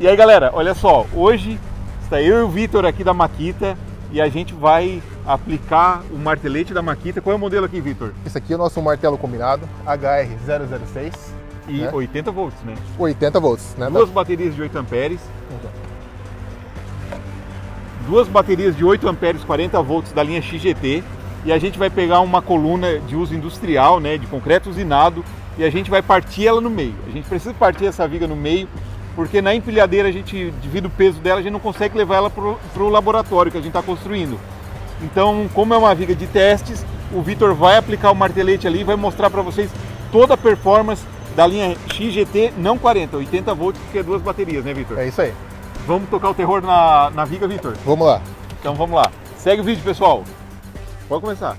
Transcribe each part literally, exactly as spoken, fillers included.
E aí galera, olha só, hoje está eu e o Vitor aqui da Makita e a gente vai aplicar o martelete da Makita. Qual é o modelo aqui, Vitor? Esse aqui é o nosso martelo combinado H R zero zero seis. E né? oitenta volts, né? oitenta volts, né? Duas baterias de oito amperes. Duas baterias de oito amperes, quarenta volts da linha X G T. E a gente vai pegar uma coluna de uso industrial, né, de concreto usinado, e a gente vai partir ela no meio. A gente precisa partir essa viga no meio, porque na empilhadeira, a gente, devido ao peso dela, a gente não consegue levar ela para o laboratório que a gente está construindo. Então, como é uma viga de testes, o Vitor vai aplicar o martelete ali e vai mostrar para vocês toda a performance da linha X G T, não quarenta, oitenta volts, porque é duas baterias, né, Vitor? É isso aí. Vamos tocar o terror na, na viga, Vitor? Vamos lá. Então vamos lá. Segue o vídeo, pessoal. Pode começar.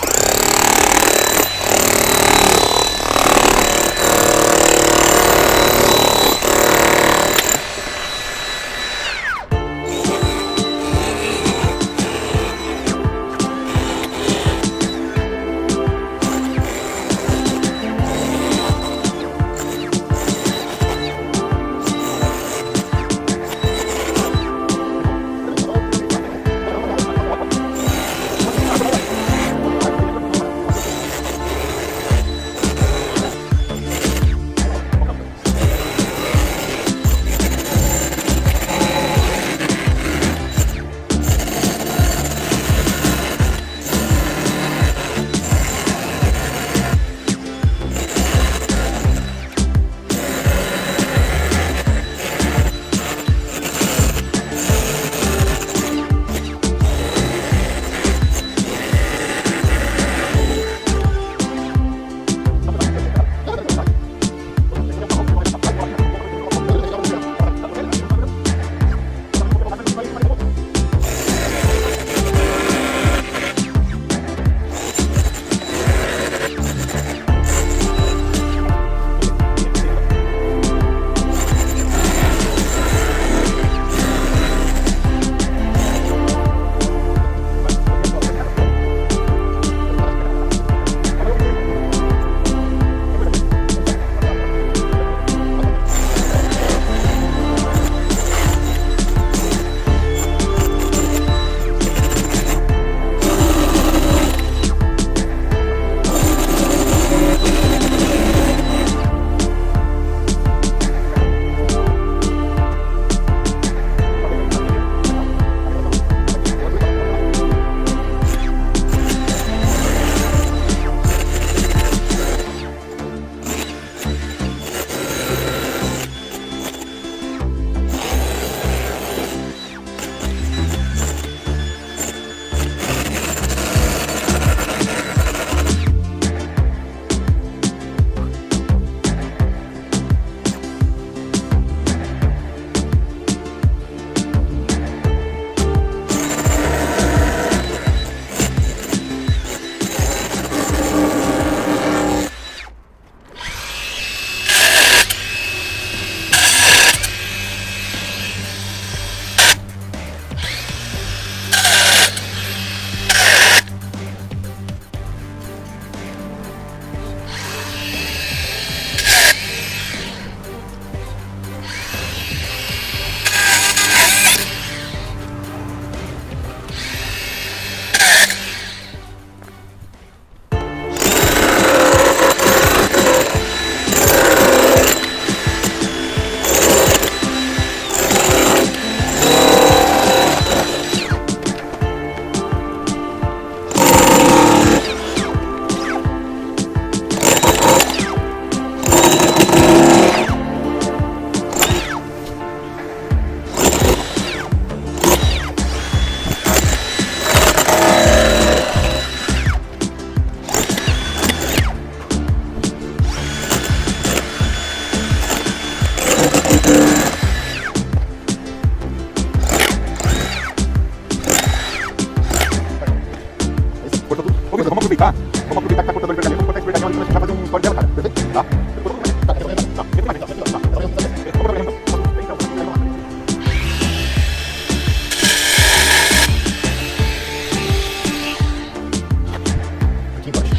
Vamos aproveitar, vamos aproveitar que tá cortando ali, vamos cortar esse vergalhão ali pra gente já fazer um corte dela, cara, perfeito? Tá? Aqui embaixo.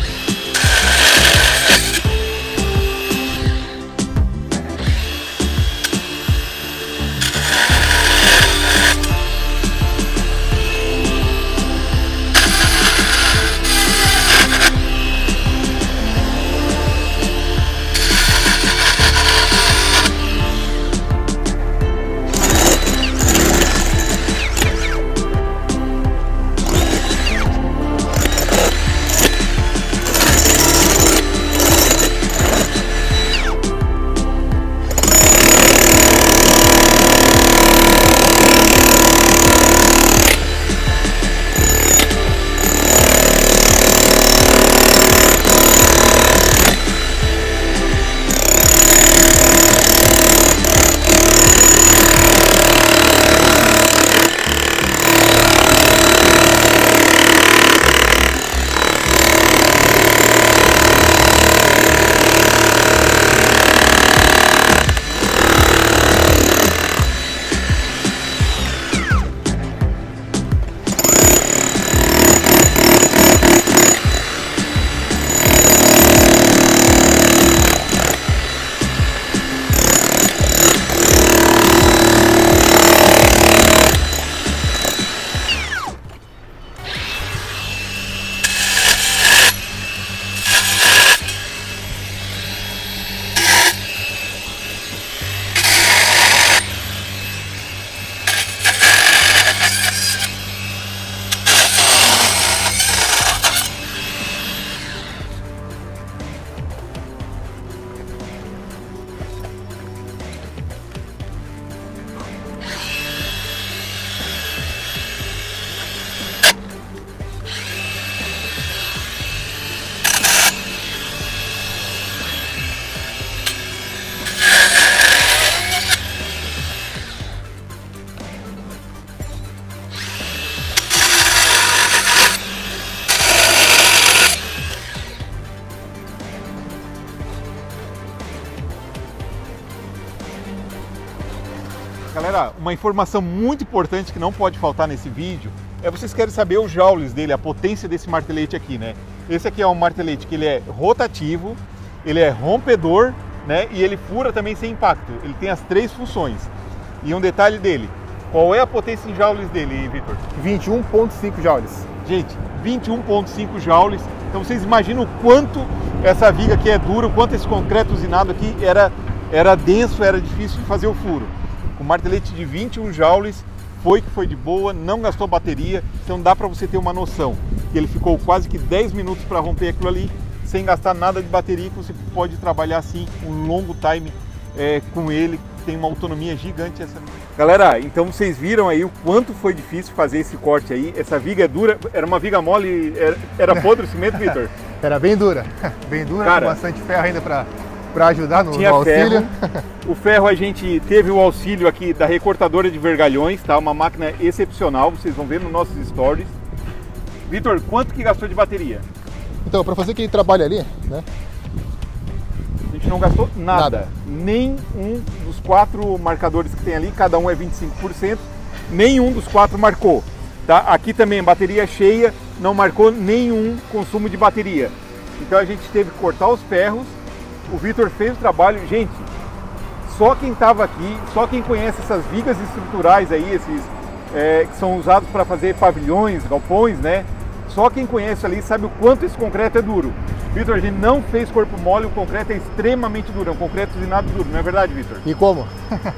Galera, uma informação muito importante que não pode faltar nesse vídeo é vocês querem saber os joules dele, a potência desse martelete aqui, né? Esse aqui é um martelete que ele é rotativo, ele é rompedor, né? E ele fura também sem impacto. Ele tem as três funções. E um detalhe dele, qual é a potência em joules dele, Vitor? vinte e um vírgula cinco joules. Gente, vinte e um vírgula cinco joules. Então vocês imaginam o quanto essa viga aqui é dura, o quanto esse concreto usinado aqui era, era denso, era difícil de fazer o furo. Com martelete de vinte e um joules, foi que foi de boa, não gastou bateria, então dá para você ter uma noção que ele ficou quase que dez minutos para romper aquilo ali, sem gastar nada de bateria, que você pode trabalhar assim um longo time é, com ele, tem uma autonomia gigante essa. Galera, então vocês viram aí o quanto foi difícil fazer esse corte aí, essa viga é dura, era uma viga mole, era, era podre o cimento, Vitor? Era bem dura, bem dura, Cara, com bastante ferro ainda para para ajudar no, tinha no auxílio. Ferro. O ferro a gente teve o auxílio aqui da recortadora de vergalhões, tá? Uma máquina excepcional, vocês vão ver nos nossos stories. Vitor, quanto que gastou de bateria? Então, para fazer aquele trabalho ali, né? A gente não gastou nada. Nada. Nem um dos quatro marcadores que tem ali, cada um é vinte e cinco por cento, nenhum dos quatro marcou. Tá? Aqui também, bateria cheia, não marcou nenhum consumo de bateria. Então a gente teve que cortar os ferros. O Vitor fez o trabalho, gente, só quem estava aqui, só quem conhece essas vigas estruturais aí, esses é, que são usados para fazer pavilhões, galpões, né? Só quem conhece ali sabe o quanto esse concreto é duro. Vitor, a gente não fez corpo mole, o concreto é extremamente duro, é um concreto usinado duro, não é verdade, Vitor? E como?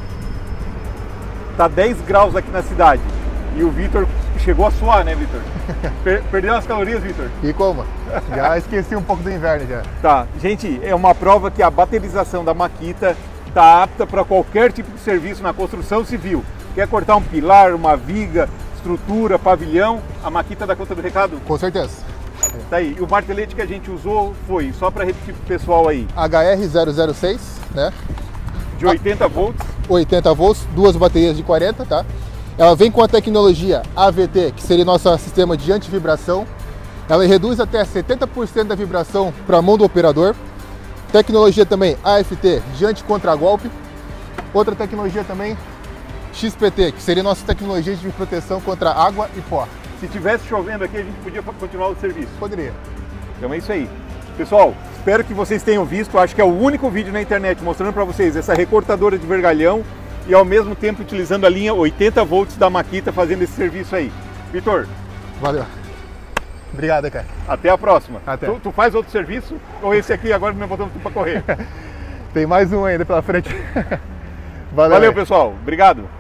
Tá dez graus aqui na cidade e o Vitor chegou a suar, né, Vitor? Per perdeu as calorias, Vitor? E como? Já esqueci um pouco do inverno já. Tá, gente, é uma prova que a baterização da Makita está apta para qualquer tipo de serviço na construção civil. Quer cortar um pilar, uma viga, estrutura, pavilhão, a Makita dá conta do recado? Com certeza. Tá aí, e o martelete que a gente usou foi, só para repetir pro pessoal aí, H R zero zero seis, né? de oitenta volts. oitenta volts, duas baterias de quarenta, tá? Ela vem com a tecnologia A V T, que seria nosso sistema de antivibração. Ela reduz até setenta por cento da vibração para a mão do operador. Tecnologia também A F T, de anti-contragolpe. Outra tecnologia também, X P T, que seria nossa tecnologia de proteção contra água e pó. Se tivesse chovendo aqui, a gente podia continuar o serviço. Poderia. Então é isso aí. Pessoal, espero que vocês tenham visto. Acho que é o único vídeo na internet mostrando para vocês essa recortadora de vergalhão e ao mesmo tempo utilizando a linha oitenta volts da Makita fazendo esse serviço aí. Vitor, Valeu. Obrigado, cara. até a próxima. Até. Tu, tu faz outro serviço ou esse aqui agora nós botamos tudo para correr? Tem mais um ainda pela frente. Valeu, Valeu, pessoal. Obrigado.